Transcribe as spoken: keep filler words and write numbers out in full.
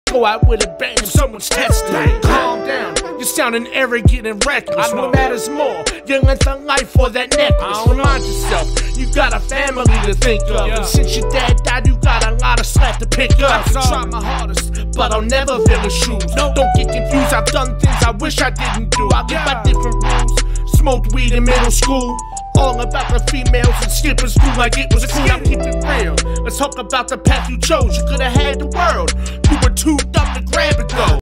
Go out with a bang if someone's testing. Calm down, you're sounding arrogant and reckless. What matters more, your length of life or that necklace? Remind yourself, you got a family to think of. And since your dad died, you got a lot of slack to pick up. I try my hardest, but I'll never fill his shoes. Don't get confused, I've done things I wish I didn't do. I live by different rules. Smoked weed in middle school. All about the females and skipping school like it was cool. Now keep it real. Let's talk about the path you chose. You could've had the world. You were too dumb to grab it though.